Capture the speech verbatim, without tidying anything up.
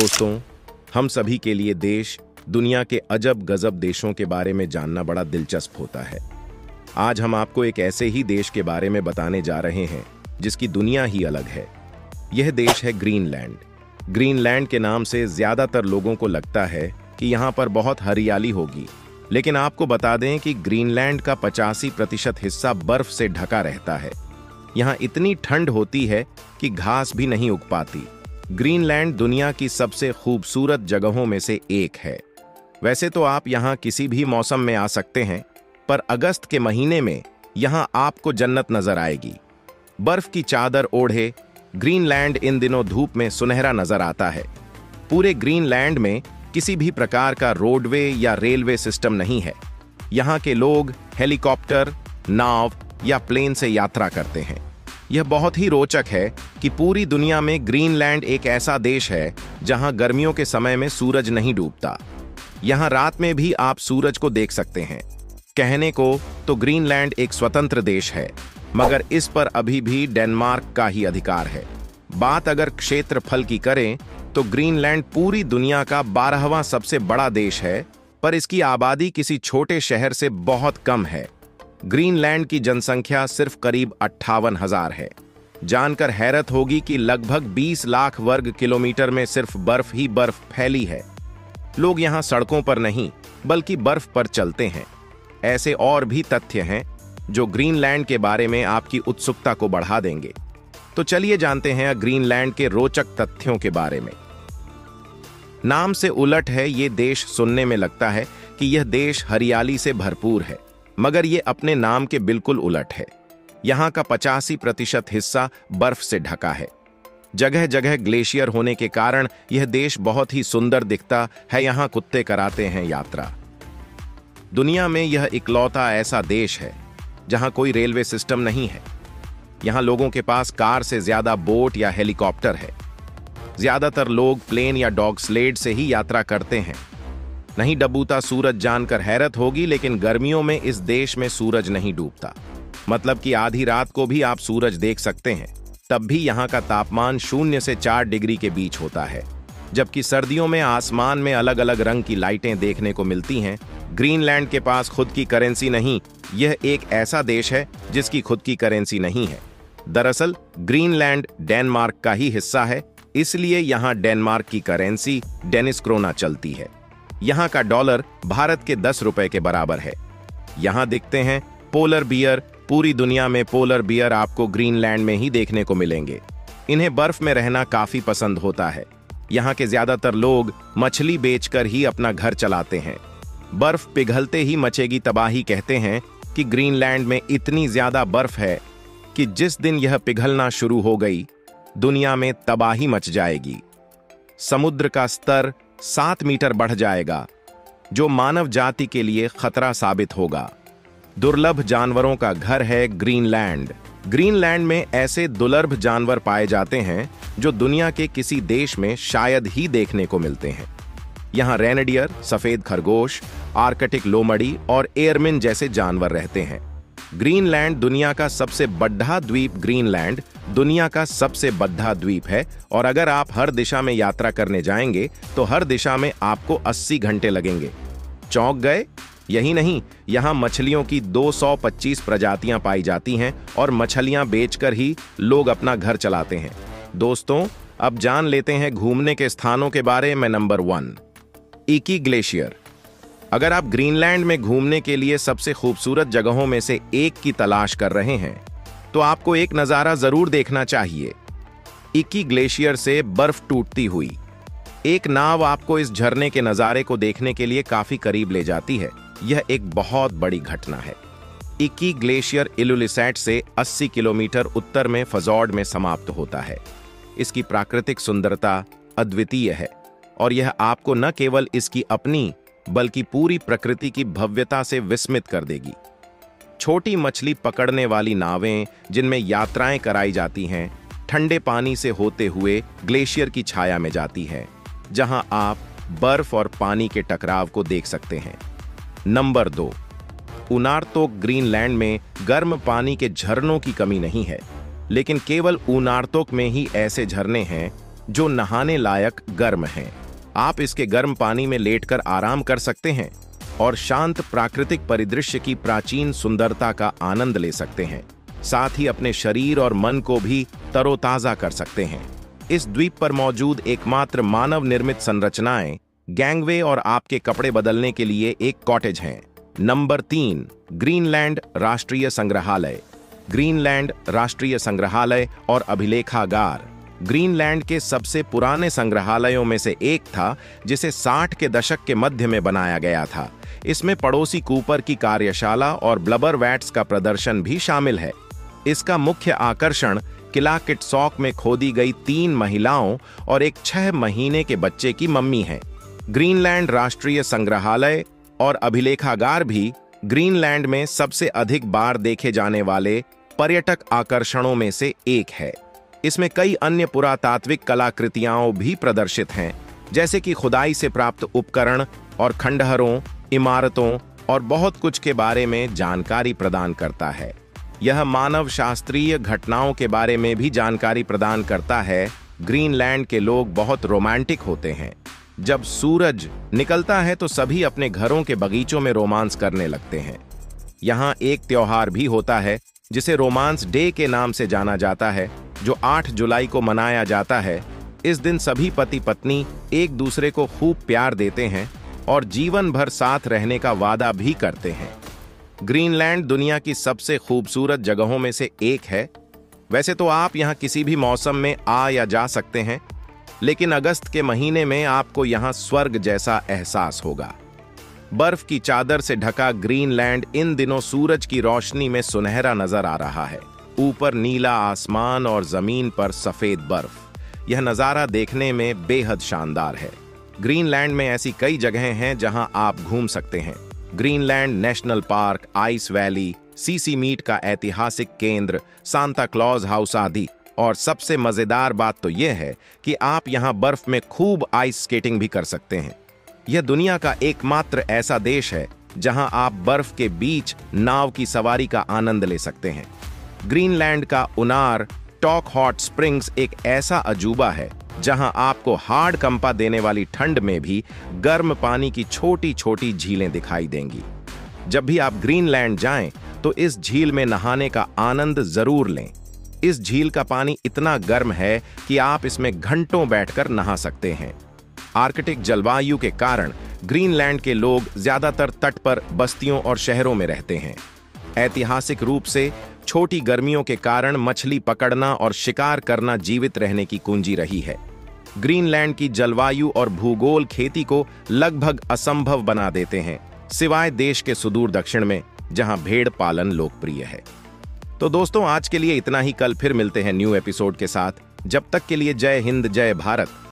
दोस्तों, हम सभी के लिए देश दुनिया के अजब गजब देशों के बारे में जानना बड़ा दिलचस्प होता है। आज हम आपको एक ऐसे ही देश के बारे में बताने जा रहे हैं जिसकी दुनिया ही अलग है। यह देश है ग्रीनलैंड। ग्रीनलैंड के नाम से ज्यादातर लोगों को लगता है कि यहाँ पर बहुत हरियाली होगी, लेकिन आपको बता दें कि ग्रीनलैंड का पचासी प्रतिशत हिस्सा बर्फ से ढका रहता है। यहाँ इतनी ठंड होती है कि घास भी नहीं उग पाती। ग्रीनलैंड दुनिया की सबसे खूबसूरत जगहों में से एक है। वैसे तो आप यहाँ किसी भी मौसम में आ सकते हैं, पर अगस्त के महीने में यहाँ आपको जन्नत नजर आएगी। बर्फ की चादर ओढ़े ग्रीनलैंड इन दिनों धूप में सुनहरा नजर आता है। पूरे ग्रीनलैंड में किसी भी प्रकार का रोडवे या रेलवे सिस्टम नहीं है। यहाँ के लोग हेलीकॉप्टर, नाव या प्लेन से यात्रा करते हैं। यह बहुत ही रोचक है कि पूरी दुनिया में ग्रीनलैंड एक ऐसा देश है जहां गर्मियों के समय में सूरज नहीं डूबता। यहां रात में भी आप सूरज को देख सकते हैं। कहने को तो ग्रीनलैंड एक स्वतंत्र देश है, मगर इस पर अभी भी डेनमार्क का ही अधिकार है। बात अगर क्षेत्रफल की करें तो ग्रीनलैंड पूरी दुनिया का बारहवां सबसे बड़ा देश है, पर इसकी आबादी किसी छोटे शहर से बहुत कम है। ग्रीनलैंड की जनसंख्या सिर्फ करीब अट्ठावन हजार है। जानकर हैरत होगी कि लगभग बीस लाख वर्ग किलोमीटर में सिर्फ बर्फ ही बर्फ फैली है। लोग यहाँ सड़कों पर नहीं बल्कि बर्फ पर चलते हैं। ऐसे और भी तथ्य हैं जो ग्रीनलैंड के बारे में आपकी उत्सुकता को बढ़ा देंगे। तो चलिए जानते हैं ग्रीनलैंड के रोचक तथ्यों के बारे में। नाम से उलट है, ये देश सुनने में लगता है कि यह देश हरियाली से भरपूर है, मगर यह अपने नाम के बिल्कुल उलट है। यहाँ का पचासी प्रतिशत हिस्सा बर्फ से ढका है। जगह जगह ग्लेशियर होने के कारण यह देश बहुत ही सुंदर दिखता है। यहाँ कुत्ते कराते हैं यात्रा। दुनिया में यह इकलौता ऐसा देश है जहाँ कोई रेलवे सिस्टम नहीं है। यहाँ लोगों के पास कार से ज्यादा बोट या हेलीकॉप्टर है। ज्यादातर लोग प्लेन या डॉग स्लेड से ही यात्रा करते हैं। नहीं डूबता सूरज जानकर हैरत होगी, लेकिन गर्मियों में इस देश में सूरज नहीं डूबता। मतलब कि आधी रात को भी आप सूरज देख सकते हैं। तब भी यहाँ का तापमान शून्य से चार डिग्री के बीच होता है, जबकि सर्दियों में आसमान में अलग अलग रंग की लाइटें देखने को मिलती हैं। ग्रीनलैंड के पास खुद की करेंसी नहीं। यह एक ऐसा देश है जिसकी खुद की करेंसी नहीं है। दरअसल ग्रीनलैंड डेनमार्क का ही हिस्सा है, इसलिए यहाँ डेनमार्क की करेंसी डेनिश क्रोना चलती है। यहाँ का डॉलर भारत के दस रुपए के बराबर है। यहाँ दिखते हैं पोलर बियर। पूरी दुनिया में पोलर बियर आपको ग्रीनलैंड में ही देखने को मिलेंगे। इन्हें बर्फ में रहना काफी पसंद होता है। यहाँ के ज्यादातर लोग मछली बेचकर ही अपना घर चलाते हैं। बर्फ पिघलते ही मचेगी तबाही कहते हैं कि ग्रीनलैंड में इतनी ज्यादा बर्फ है कि जिस दिन यह पिघलना शुरू हो गई, दुनिया में तबाही मच जाएगी। समुद्र का स्तर सात मीटर बढ़ जाएगा, जो मानव जाति के लिए खतरा साबित होगा। दुर्लभ जानवरों का घर है ग्रीनलैंड। ग्रीनलैंड में ऐसे दुर्लभ जानवर पाए जाते हैं जो दुनिया के किसी देश में शायद ही देखने को मिलते हैं। यहाँ रेनडियर, सफेद खरगोश, आर्कटिक लोमड़ी और एयरमिन जैसे जानवर रहते हैं। ग्रीनलैंड दुनिया का सबसे बड़ा द्वीप ग्रीनलैंड दुनिया का सबसे बड़ा द्वीप है, और अगर आप हर दिशा में यात्रा करने जाएंगे तो हर दिशा में आपको अस्सी घंटे लगेंगे। चौंक गए? यही नहीं, यहाँ मछलियों की दो सौ पच्चीस प्रजातियां पाई जाती हैं और मछलियां बेचकर ही लोग अपना घर चलाते हैं। दोस्तों, अब जान लेते हैं घूमने के स्थानों के बारे में। Number one, Eqi glacier. अगर आप ग्रीनलैंड में घूमने के लिए सबसे खूबसूरत जगहों में से एक की तलाश कर रहे हैं तो आपको एक नजारा जरूर देखना चाहिए। इकी ग्लेशियर से बर्फ टूटती हुई एक नाव आपको इस झरने के नजारे को देखने के लिए काफी करीब ले जाती है। यह एक बहुत बड़ी घटना है। इकी ग्लेशियर इलुलिसैट से अस्सी किलोमीटर उत्तर में फजोर्ड में समाप्त होता है। इसकी प्राकृतिक सुंदरता अद्वितीय है और यह आपको न केवल इसकी अपनी बल्कि पूरी प्रकृति की भव्यता से विस्मित कर देगी। छोटी मछली पकड़ने वाली नावें जिनमें यात्राएं कराई जाती हैं, ठंडे पानी से होते हुए ग्लेशियर की छाया में जाती हैं, जहां आप बर्फ और पानी के टकराव को देख सकते हैं। नंबर दो, उनार्तोक। ग्रीनलैंड में गर्म पानी के झरनों की कमी नहीं है, लेकिन केवल उनार्तोक में ही ऐसे झरने हैं जो नहाने लायक गर्म हैं। आप इसके गर्म पानी में लेटकर आराम कर सकते हैं और शांत प्राकृतिक परिदृश्य की प्राचीन सुंदरता का आनंद ले सकते हैं। साथ ही अपने शरीर और मन को भी तरोताजा कर सकते हैं। इस द्वीप पर मौजूद एकमात्र मानव निर्मित संरचनाएं गैंगवे और आपके कपड़े बदलने के लिए एक कॉटेज हैं। नंबर तीन, ग्रीनलैंड राष्ट्रीय संग्रहालय। ग्रीनलैंड राष्ट्रीय संग्रहालय और अभिलेखागार ग्रीनलैंड के सबसे पुराने संग्रहालयों में से एक था, जिसे साठ के दशक के मध्य में बनाया गया था। इसमें पड़ोसी कूपर की कार्यशाला और ब्लबर वैट्स का प्रदर्शन भी शामिल है। इसका मुख्य आकर्षण किला किटसॉक में खोदी गई तीन महिलाओं और एक छह महीने के बच्चे की मम्मी है। ग्रीनलैंड राष्ट्रीय संग्रहालय और अभिलेखागार भी ग्रीनलैंड में सबसे अधिक बार देखे जाने वाले पर्यटक आकर्षणों में से एक है। इसमें कई अन्य पुरातात्विक कलाकृतियां भी प्रदर्शित हैं, जैसे कि खुदाई से प्राप्त उपकरण और खंडहरों, इमारतों और बहुत कुछ के बारे में जानकारी प्रदान करता है। यह मानव शास्त्रीय घटनाओं के बारे में भी जानकारी प्रदान करता है। ग्रीनलैंड के लोग बहुत रोमांटिक होते हैं। जब सूरज निकलता है तो सभी अपने घरों के बगीचों में रोमांस करने लगते हैं। यहाँ एक त्योहार भी होता है जिसे रोमांस डे के नाम से जाना जाता है, जो आठ जुलाई को मनाया जाता है। इस दिन सभी पति पत्नी एक दूसरे को खूब प्यार देते हैं और जीवन भर साथ रहने का वादा भी करते हैं। ग्रीनलैंड दुनिया की सबसे खूबसूरत जगहों में से एक है। वैसे तो आप यहाँ किसी भी मौसम में आ या जा सकते हैं, लेकिन अगस्त के महीने में आपको यहाँ स्वर्ग जैसा एहसास होगा। बर्फ की चादर से ढका ग्रीनलैंड इन दिनों सूरज की रोशनी में सुनहरा नजर आ रहा है। ऊपर नीला आसमान और जमीन पर सफेद बर्फ। यह नजारा देखने में बेहद शानदार है। ग्रीनलैंड में ऐसी कई जगहें हैं जहां आप घूम सकते हैं। Greenland national park, ice valley, Sisimiut का ऐतिहासिक केंद्र, सांता क्लॉज हाउस आदि। और सबसे मजेदार बात तो यह है कि आप यहां बर्फ में खूब आइस स्केटिंग भी कर सकते हैं। यह दुनिया का एकमात्र ऐसा देश है जहां आप बर्फ के बीच नाव की सवारी का आनंद ले सकते हैं। ग्रीनलैंड का उनार टॉक हॉट स्प्रिंग्स एक ऐसा अजूबा है जहां आपको हार्ड कंपा देने वाली ठंड में भी गर्म पानी की छोटी छोटी झीलें दिखाई देंगी। जब भी आप ग्रीनलैंड जाएं तो इस झील में नहाने का आनंद जरूर लें। इस झील का पानी इतना गर्म है कि आप इसमें घंटों बैठकर नहा सकते हैं। आर्कटिक जलवायु के कारण ग्रीनलैंड के लोग ज्यादातर तट पर बस्तियों और शहरों में रहते हैं। ऐतिहासिक रूप से छोटी गर्मियों के कारण मछली पकड़ना और शिकार करना जीवित रहने की कुंजी रही है। ग्रीनलैंड की जलवायु और भूगोल खेती को लगभग असंभव बना देते हैं, सिवाय देश के सुदूर दक्षिण में जहां भेड़ पालन लोकप्रिय है। तो दोस्तों, आज के लिए इतना ही। कल फिर मिलते हैं न्यू एपिसोड के साथ। जब तक के लिए जय हिंद, जय भारत।